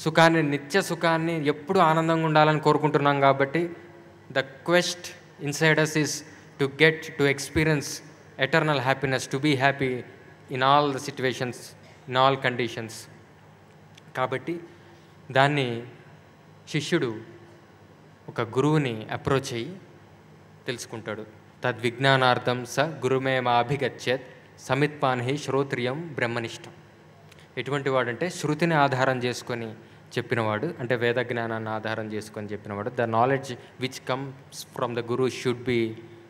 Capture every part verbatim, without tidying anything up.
సుఖాన్ని, నిత్య సుఖాన్ని, ఎప్పుడు ఆనందంగా ఉండాలని కోరుకుంటున్నాం కాబట్టి the quest inside us is to get to experience eternal happiness, to be happy in all the situations, in all conditions. కాబట్టి దాన్ని శిష్యుడు ఒక గురువుని అప్రోచ్ అయ్యి తెలుసుకుంటాడు. తద్విజ్ఞానార్థం స గురుమేమాభిగచ్చేత్ సమిత్పాన్హి శ్రోత్రియం బ్రహ్మనిష్టం. ఎటువంటి వాడంటే శృతిని ఆధారం చేసుకొని చెప్పినవాడు, అంటే వేద జ్ఞానాన్ని ఆధారం చేసుకొని చెప్పినవాడు. The knowledge which comes from the guru should be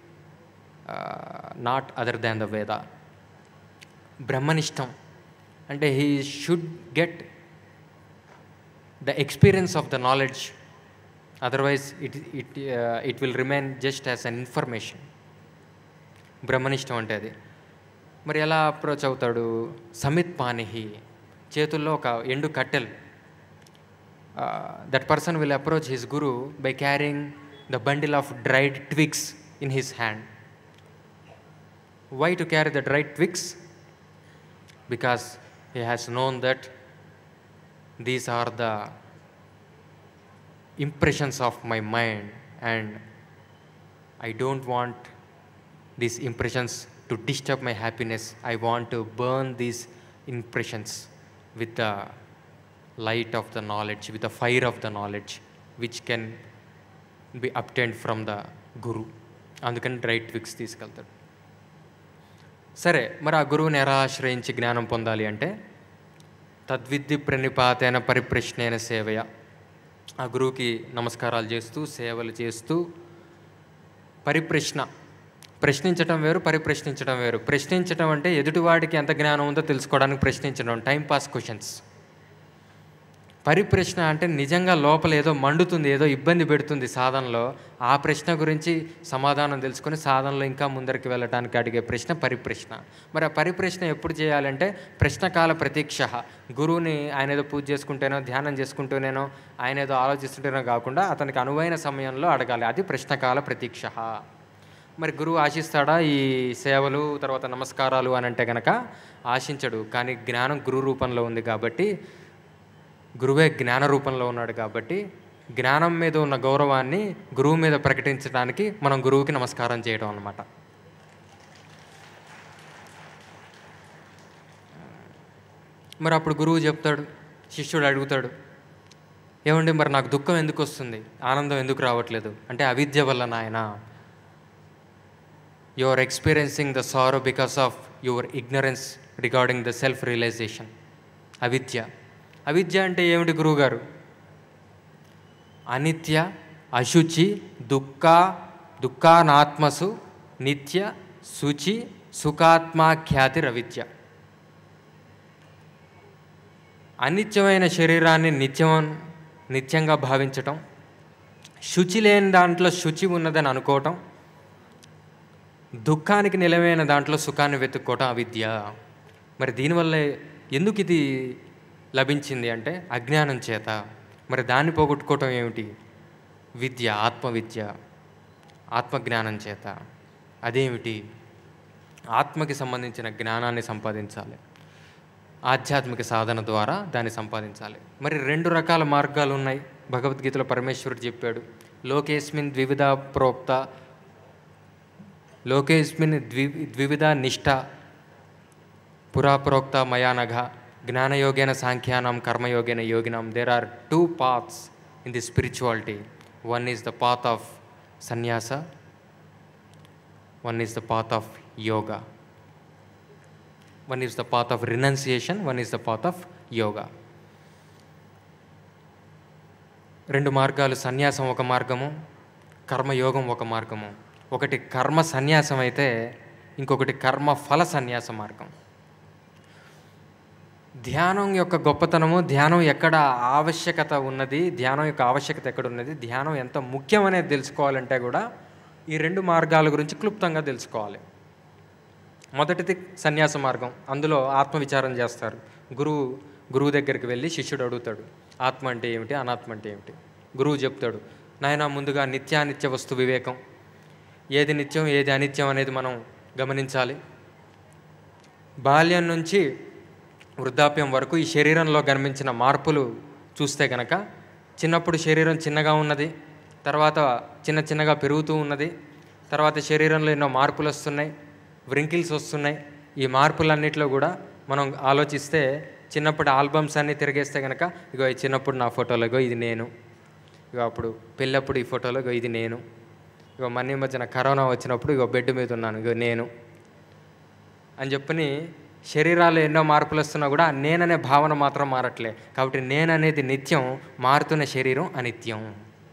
not other than the Veda. బ్రహ్మనిష్టం అంటే he should get the experience of the knowledge, otherwise it it it will remain just as an information. బ్రహ్మనిష్టం అంటే అది. మరి ఎలా అప్రోచ్ అవుతాడు? సమిత్ పానిహి, చేతుల్లో ఒక ఎండు కట్టెలు. That person will approach his guru by carrying the bundle of dried twigs in his hand. Why to carry the dried twigs? Because he has known that these are the impressions of my mind and I don't want these impressions to disturb my happiness. I want to burn these impressions with the light of the knowledge, with the fire of the knowledge which can be obtained from the guru. అందుకని డ్రైట్ twigs తీసుకెళ్తాడు. సరే, మరి ఆ గురువుని ఎలా ఆశ్రయించి జ్ఞానం పొందాలి అంటే తద్విద్ది ప్రణిపాతైన పరిప్రశ్నైన సేవయ. ఆ గురువుకి నమస్కారాలు చేస్తూ, సేవలు చేస్తూ, పరిప్రశ్న, ప్రశ్నించటం వేరు, పరిప్రశ్నించడం వేరు. ప్రశ్నించటం అంటే ఎదుటివాడికి ఎంత జ్ఞానం ఉందో తెలుసుకోవడానికి ప్రశ్నించడం, టైంపాస్ క్వశ్చన్స్. పరిప్రశ్న అంటే నిజంగా లోపల ఏదో మండుతుంది, ఏదో ఇబ్బంది పెడుతుంది సాధనలో, ఆ ప్రశ్న గురించి సమాధానం తెలుసుకొని సాధనలో ఇంకా ముందరికి వెళ్ళడానికి అడిగే ప్రశ్న పరిప్రశ్న. మరి ఆ పరిప్రశ్న ఎప్పుడు చేయాలంటే ప్రశ్నకాల ప్రతీక్ష. గురువుని ఆయన ఏదో పూజ చేసుకుంటేనో, ధ్యానం చేసుకుంటూనేనో, ఆయన ఏదో ఆలోచిస్తుంటేనో కాకుండా అతనికి అనువైన సమయంలో అడగాలి. అది ప్రశ్నకాల ప్రతీక్ష. మరి గురువు ఆశిస్తాడా ఈ సేవలు, తర్వాత నమస్కారాలు అని అంటే కనుక ఆశించడు. కానీ జ్ఞానం గురు రూపంలో ఉంది కాబట్టి, గురువే జ్ఞాన రూపంలో ఉన్నాడు కాబట్టి, జ్ఞానం మీద ఉన్న గౌరవాన్ని గురువు మీద ప్రకటించడానికి మనం గురువుకి నమస్కారం చేయడం అన్నమాట. మరి అప్పుడు గురువు చెప్తాడు, శిష్యుడు అడుగుతాడు, ఏమండి మరి నాకు దుఃఖం ఎందుకు వస్తుంది, ఆనందం ఎందుకు రావట్లేదు అంటే, అవిద్య వల్ల నాయన. You are experiencing the sorrow because of your ignorance regarding the self realization. అవిద్య. అవిద్య అంటే ఏమిటి గురువుగారు? అనిత్య, అశుచి, దుఃఖ, దుఃఖానాత్మసు, నిత్య, శుచి, సుఖాత్మాఖ్యాతి రవిద్య. అనిత్యమైన శరీరాన్ని నిత్యం నిత్యంగా భావించటం, శుచి లేని దాంట్లో శుచి ఉన్నదని అనుకోవటం, దుఃఖానికి నిలవైన దాంట్లో సుఖాన్ని వెతుక్కోవటం అవిద్య. మరి దీనివల్ల ఎందుకు ఇది లభించింది అంటే అజ్ఞానం చేత. మరి దాన్ని పోగొట్టుకోవటం ఏమిటి? విద్య, ఆత్మవిద్య, ఆత్మజ్ఞానం చేత. అదేమిటి? ఆత్మకి సంబంధించిన జ్ఞానాన్ని సంపాదించాలి, ఆధ్యాత్మిక సాధన ద్వారా దాన్ని సంపాదించాలి. మరి రెండు రకాల మార్గాలు ఉన్నాయి. భగవద్గీతలో పరమేశ్వరుడు చెప్పాడు, లోకేస్మిన్ ద్వివిధ ప్రోక్త, లోకేస్మిన్ ద్వి ద్వివిధ నిష్ఠ పురా ప్రోక్త మయానఘ జ్ఞానయోగేన సాంఖ్యానం కర్మయోగేన యోగినం. There are two paths in the spirituality. One is the path of sannyasa, one is the path of yoga. One is the path of renunciation, one is the path of yoga. రెండు మార్గాలు, సన్యాసం ఒక మార్గము, కర్మయోగం ఒక మార్గము. ఒకటి కర్మ సన్యాసం అయితే ఇంకొకటి కర్మ ఫల సన్యాస మార్గం. ధ్యానం యొక్క గొప్పతనము, ధ్యానం ఎక్కడ ఆవశ్యకత ఉన్నది, ధ్యానం యొక్క ఆవశ్యకత ఎక్కడ ఉన్నది, ధ్యానం ఎంత ముఖ్యమనేది తెలుసుకోవాలంటే కూడా ఈ రెండు మార్గాల గురించి క్లుప్తంగా తెలుసుకోవాలి. మొదటిది సన్యాస మార్గం. అందులో ఆత్మవిచారం చేస్తారు. గురువు గురువు దగ్గరికి వెళ్ళి శిష్యుడు అడుగుతాడు, ఆత్మ అంటే ఏమిటి, అనాత్మ అంటే ఏమిటి. గురువు చెప్తాడు, నాయన ముందుగా నిత్యానిత్య వస్తు వివేకం, ఏది నిత్యం ఏది అనిత్యం అనేది మనం గమనించాలి. బాల్యం నుంచి వృద్ధాప్యం వరకు ఈ శరీరంలో కనిపించిన మార్పులు చూస్తే కనుక చిన్నప్పుడు శరీరం చిన్నగా ఉన్నది, తర్వాత చిన్న చిన్నగా పెరుగుతూ ఉన్నది, తర్వాత శరీరంలో ఎన్నో మార్పులు వస్తున్నాయి, వ్రింకిల్స్ వస్తున్నాయి. ఈ మార్పులన్నిటిలో కూడా మనం ఆలోచిస్తే చిన్నప్పుడు ఆల్బమ్స్ అన్నీ తిరిగేస్తే కనుక ఇగో ఈ చిన్నప్పుడు నా ఫోటోలో ఇగో ఇది నేను, ఇగో అప్పుడు పెళ్ళప్పుడు ఈ ఫోటోలో ఇగో ఇది నేను, ఇగో మన మధ్యన కరోనా వచ్చినప్పుడు ఇగో బెడ్ మీద ఉన్నాను ఇగో నేను అని చెప్పని శరీరాలు ఎన్నో మార్పులు వస్తున్నా కూడా నేననే భావన మాత్రం మారట్లే. కాబట్టి నేననేది నిత్యం, మారుతున్న శరీరం అనిత్యం.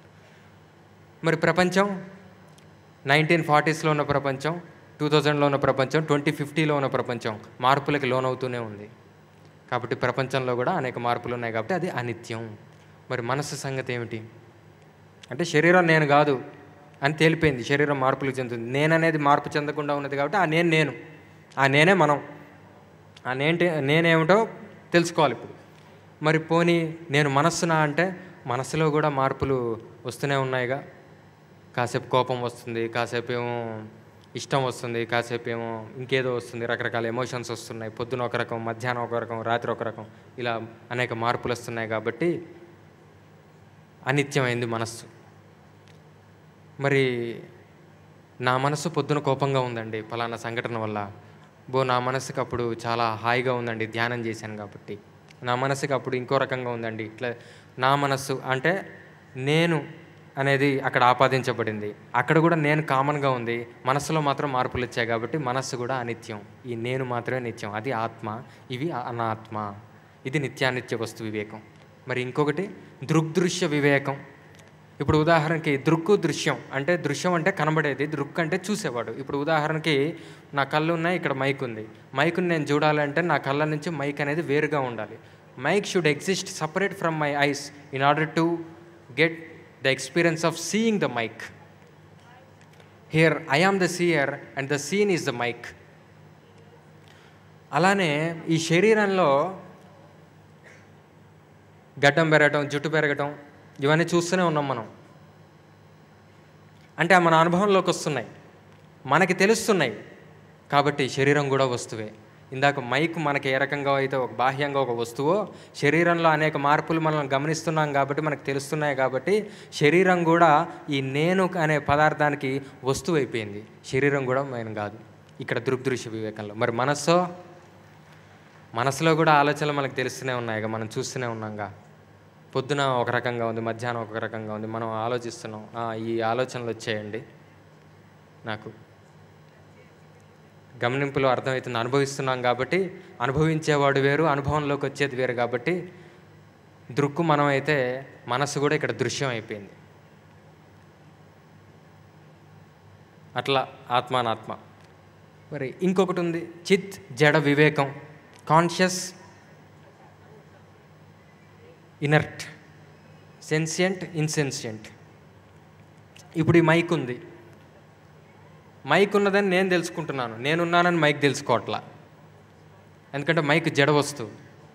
మరి ప్రపంచం నైన్టీన్ ఫార్టీస్లో ఉన్న ప్రపంచం, టూ థౌజండ్లో ఉన్న ప్రపంచం, ట్వంటీ ఫిఫ్టీలో ఉన్న ప్రపంచం మార్పులకి లోనవుతూనే ఉంది. కాబట్టి ప్రపంచంలో కూడా అనేక మార్పులు ఉన్నాయి కాబట్టి అది అనిత్యం. మరి మనసు సంగతి ఏమిటి అంటే శరీరం నేను కాదు అని తేలిపోయింది, శరీరం మార్పులు చెందుతుంది. నేననేది మార్పు చెందకుండా ఉన్నది కాబట్టి ఆ నేను నేను ఆ నేనే మనం, ఆ నేంటే నేనేమిటో తెలుసుకోవాలి ఇప్పుడు. మరి పోనీ నేను మనస్సునా అంటే మనసులో కూడా మార్పులు వస్తూనే ఉన్నాయిగా. కాసేపు కోపం వస్తుంది, కాసేపు ఏమో ఇష్టం వస్తుంది, కాసేపు ఏమో ఇంకేదో వస్తుంది, రకరకాల ఎమోషన్స్ వస్తున్నాయి. పొద్దున ఒక రకం, మధ్యాహ్నం ఒక రకం, రాత్రి ఒక రకం, ఇలా అనేక మార్పులు వస్తున్నాయి కాబట్టి అనిత్యమైంది మనస్సు. మరి నా మనసు పొద్దున కోపంగా ఉందండి ఫలానా సంఘటన వల్ల, బో నా మనసుకి అప్పుడు చాలా హాయిగా ఉందండి ధ్యానం చేశాను కాబట్టి. నా మనసుకి అప్పుడు ఇంకో రకంగా ఉందండి ఇట్లా. నా మనస్సు అంటే నేను అనేది అక్కడ ఆపాదించబడింది, అక్కడ కూడా నేను కామన్గా ఉంది, మనస్సులో మాత్రం మార్పులు వచ్చాయి కాబట్టి మనస్సు కూడా అనిత్యం. ఈ నేను మాత్రమే నిత్యం, అది ఆత్మ, ఇవి అనాత్మ. ఇది నిత్యానిత్య వస్తు వివేకం. మరి ఇంకొకటి దృగ్దృశ్య వివేకం. ఇప్పుడు ఉదాహరణకి దృక్కు దృశ్యం అంటే, దృశ్యం అంటే కనబడేది, దృక్ అంటే చూసేవాడు. ఇప్పుడు ఉదాహరణకి నా కళ్ళు ఉన్నాయి, ఇక్కడ మైక్ ఉంది, మైక్ని నేను చూడాలంటే నా కళ్ళ నుంచి మైక్ అనేది వేరుగా ఉండాలి. Mike should exist separate from my eyes in order to get the experience of seeing the mic. Here I am the seer and the seen is the mic. అలానే ఈ శరీరంలో గడ్డం పెరగటం, జుట్టు పెరగటం, ఇవన్నీ చూస్తూనే ఉన్నాం మనం. అంటే మన అనుభవంలోకి వస్తున్నాయి, మనకి తెలుస్తున్నాయి కాబట్టి శరీరం కూడా వస్తువే. ఇందాక మైక్ మనకి ఏ రకంగా అయితే ఒక బాహ్యంగా ఒక వస్తువో, శరీరంలో అనేక మార్పులు మనం గమనిస్తున్నాం కాబట్టి మనకు తెలుస్తున్నాయి. కాబట్టి శరీరం కూడా ఈ నేను అనే పదార్థానికి వస్తువు అయిపోయింది, శరీరం కూడా మనం కాదు ఇక్కడ దృగ్దృశ్య వివేకంలో. మరి మనస్సు, మనసులో కూడా ఆలోచనలు మనకు తెలుస్తూనే ఉన్నాయిగా, మనం చూస్తూనే ఉన్నాంగా. పొద్దున ఒక రకంగా ఉంది, మధ్యాహ్నం ఒక రకంగా ఉంది, మనం ఆలోచిస్తున్నాం, ఈ ఆలోచనలు వచ్చాయండి నాకు, గమనింపులో అర్థమవుతుంది, అనుభవిస్తున్నాం కాబట్టి. అనుభవించేవాడు వేరు, అనుభవంలోకి వచ్చేది వేరు కాబట్టి దృక్కు మనం అయితే మనసు కూడా ఇక్కడ దృశ్యం అయిపోయింది. అట్లా ఆత్మానాత్మ. మరి ఇంకొకటి ఉంది చిత్ జడ వివేకం, కాన్షియస్ ఇనర్ట్, సెన్సియంట్ ఇన్సెన్సియంట్. ఇప్పుడు ఈ మైక్ ఉంది, మైక్ ఉన్నదని నేను తెలుసుకుంటున్నాను, నేనున్నానని మైక్ తెలుసుకోవట్లా, ఎందుకంటే మైక్ జడ వస్తువు.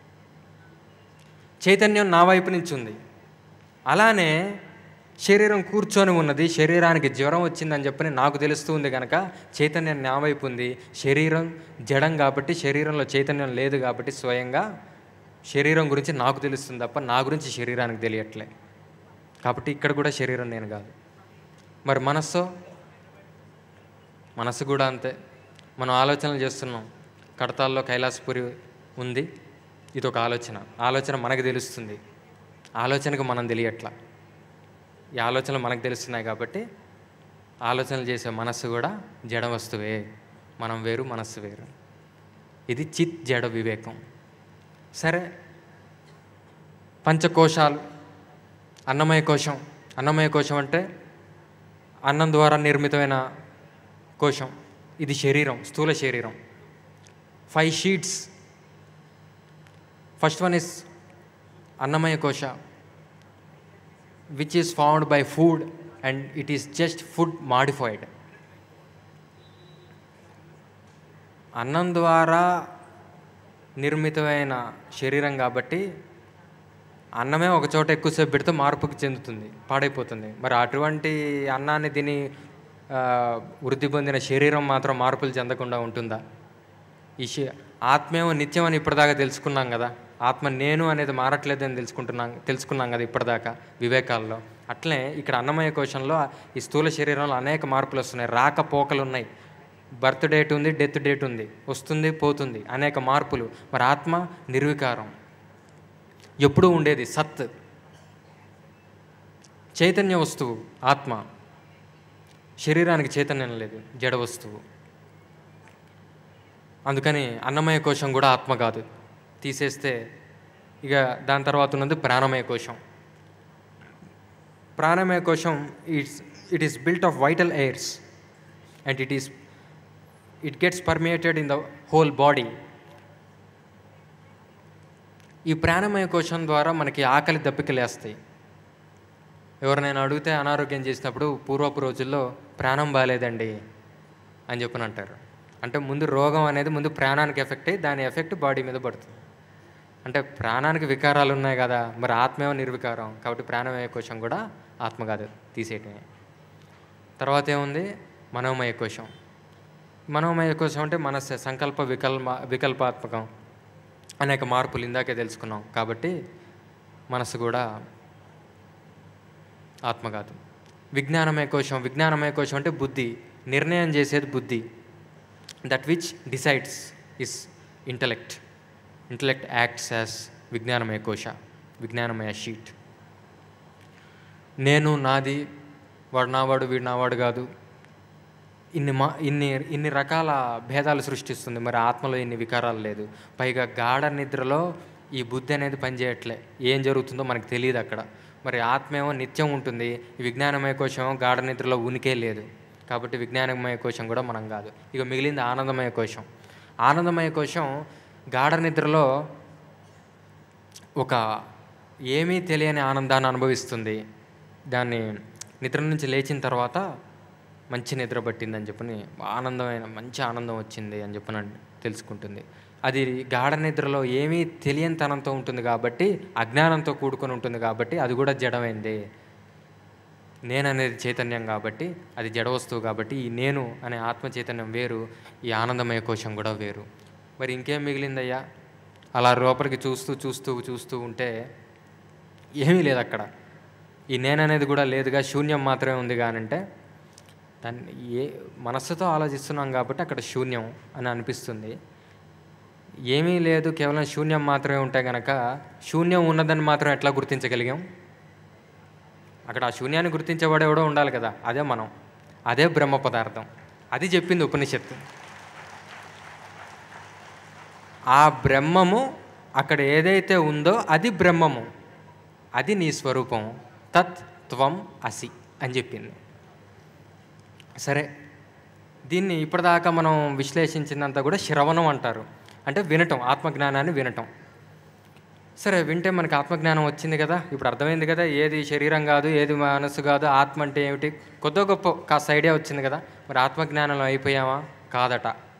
చైతన్యం నా వైపు నుంచి ఉంది. అలానే శరీరం కూర్చొని ఉన్నది, శరీరానికి జ్వరం వచ్చిందని చెప్పని నాకు తెలుస్తూ ఉంది కనుక చైతన్యం నా వైపు ఉంది. శరీరం జడం కాబట్టి, శరీరంలో చైతన్యం లేదు కాబట్టి స్వయంగా శరీరం గురించి నాకు తెలుస్తుంది తప్ప నా గురించి శరీరానికి తెలియట్లే. కాబట్టి ఇక్కడ కూడా శరీరం నేను కాదు. మరి మనస్సు, మనసు కూడా అంతే. మనం ఆలోచనలు చేస్తున్నాం, కడతాల్లో కైలాసపురి ఉంది, ఇది ఒక ఆలోచన, ఆలోచన మనకు తెలుస్తుంది, ఆలోచనకు మనం తెలియట్లా. ఈ ఆలోచనలు మనకు తెలుస్తున్నాయి కాబట్టి ఆలోచనలు చేసే మనస్సు కూడా జడ వస్తువే, మనం వేరు మనస్సు వేరు. ఇది చిత్ జడ వివేకం. సరే, పంచకోశాలు, అన్నమయ కోశం. అన్నమయ కోశం అంటే అన్నం ద్వారా నిర్మితమైన కోశం. ఇది శరీరం, స్థూల శరీరం. Five sheets. First one is annamaya kosha, which is found by food and it is just food modified. అన్నం ద్వారా నిర్మితమైన శరీరం కాబట్టి అన్నమే ఒక చోట ఎక్కువసేపు పెడితే మార్పుకి చెందుతుంది, పాడైపోతుంది. మరి అటువంటి అన్నాన్ని తిని వృద్ధి పొందిన శరీరం మాత్రం మార్పులు చెందకుండా ఉంటుందా? ఈ ఆత్మేమో నిత్యం అని ఇప్పటిదాకా తెలుసుకున్నాం కదా. ఆత్మ నేను అనేది మారట్లేదని తెలుసుకుంటున్నాం తెలుసుకున్నాం కదా ఇప్పటిదాకా వివేకాల్లో. అట్లనే ఇక్కడ అన్నమయ కోశంలో ఈ స్థూల శరీరంలో అనేక మార్పులు వస్తున్నాయి, రాకపోకలు ఉన్నాయి. బర్త్ డేట్ ఉంది, డెత్ డేట్ ఉంది, వస్తుంది పోతుంది, అనేక మార్పులు. మరి ఆత్మ నిర్వికారం, ఎప్పుడూ ఉండేది, సత్, చైతన్య వస్తువు ఆత్మ. శరీరానికి చైతన్యం లేదు, జడ వస్తువు. అందుకని అన్నమయ కోశం కూడా ఆత్మ కాదు. తీసేస్తే ఇక దాని తర్వాత ఉన్నది ప్రాణమయ కోశం. ప్రాణమయ కోశం it's it is built of vital airs and it is it gets permeated in the whole body. ఈ ప్రాణమయ కోశం ద్వారా మనకి ఆకలి దప్పికలేస్తాయి. ఎవరినైనా అడిగితే అనారోగ్యం చేసినప్పుడు పూర్వపు రోజుల్లో ప్రాణం బాగాలేదండి అని చెప్పని అంటారు. అంటే ముందు రోగం అనేది ముందు ప్రాణానికి ఎఫెక్ట్ అయ్యి దాని ఎఫెక్ట్ బాడీ మీద పడుతుంది. అంటే ప్రాణానికి వికారాలు ఉన్నాయి కదా, మరి ఆత్మేమో నిర్వికారం, కాబట్టి ప్రాణమయ కోశం కూడా ఆత్మ కాదు, తీసేయటమే. తర్వాత ఏముంది, మనోమయ కోశం. మనోమయ కోశం అంటే మనస్సు, సంకల్ప వికల్ప వికల్పాత్మకం, అనేక మార్పులు ఇందాకే తెలుసుకున్నాం. కాబట్టి మనసు కూడా ఆత్మ కాదు. విజ్ఞానమయ కోశం. విజ్ఞానమయ కోశం అంటే బుద్ధి, నిర్ణయం చేసేది బుద్ధి. That which decides is intellect. Intellect acts as vijnanamaya kosha, విజ్ఞానమయ షీట్. నేను, నాది, వాడు నావాడు, వీడు నావాడు కాదు, ఇన్ని మా ఇన్ని ఇన్ని రకాల భేదాలు సృష్టిస్తుంది. మరి ఆత్మలో ఇన్ని వికారాలు లేదు. పైగా గాఢ నిద్రలో ఈ బుద్ధి అనేది పనిచేయట్లే, ఏం జరుగుతుందో మనకు తెలియదు అక్కడ. మరి ఆత్మేమో నిత్యం ఉంటుంది, ఈ విజ్ఞానమయ కోశం గాఢ నిద్రలో ఉనికే లేదు. కాబట్టి విజ్ఞానమయ కోశం కూడా మనం కాదు. ఇక మిగిలింది ఆనందమయ కోశం. ఆనందమయ కోశం గాఢ నిద్రలో ఒక ఏమీ తెలియని ఆనందాన్ని అనుభవిస్తుంది. దాన్ని నిద్ర నుంచి లేచిన తర్వాత మంచి నిద్ర పట్టిందని చెప్పని ఆనందమైన మంచి ఆనందం వచ్చింది అని చెప్పని తెలుసుకుంటుంది. అది గాఢ నిద్రలో ఏమీ తెలియనితనంతో ఉంటుంది కాబట్టి, అజ్ఞానంతో కూడుకొని ఉంటుంది కాబట్టి అది కూడా జడమైంది. నేను అనేది చైతన్యం కాబట్టి అది జడ వస్తువు కాబట్టి ఈ నేను అనే ఆత్మ చైతన్యం వేరు, ఈ ఆనందమయ కోశం కూడా వేరు. మరి ఇంకేం మిగిలిందయ్యా? అలా లోపలికి చూస్తూ చూస్తూ చూస్తూ ఉంటే ఏమీ లేదు అక్కడ. ఈ నేను అనేది కూడా లేదుగా, శూన్యం మాత్రమే ఉంది. కానంటే దాన్ని ఏ మనస్సుతో ఆలోచిస్తున్నాం కాబట్టి అక్కడ శూన్యం అని అనిపిస్తుంది. ఏమీ లేదు, కేవలం శూన్యం మాత్రమే ఉంటే కనుక శూన్యం ఉన్నదని మాత్రం ఎట్లా గుర్తించగలిగాం? అక్కడ ఆ శూన్యాన్ని గుర్తించేవాడెవడో ఉండాలి కదా, అదే మనం, అదే బ్రహ్మ పదార్థం. అది చెప్పింది ఉపనిషత్తు. ఆ బ్రహ్మము అక్కడ ఏదైతే ఉందో అది బ్రహ్మము, అది నీ స్వరూపం, తత్ త్వం అసి అని చెప్పింది. సరే, దీన్ని ఇప్పటిదాకా మనం విశ్లేషించినంత కూడా శ్రవణం అంటారు. అంటే వినటం, ఆత్మజ్ఞానాన్ని వినటం. సరే, వింటే మనకి ఆత్మజ్ఞానం వచ్చింది కదా, ఇప్పుడు అర్థమైంది కదా ఏది శరీరం కాదు, ఏది మనస్సు కాదు, ఆత్మ అంటే ఏమిటి, కొద్దో గొప్ప కాస్త ఐడియా వచ్చింది కదా. మరి ఆత్మజ్ఞానంలో అయిపోయామా? కాదట.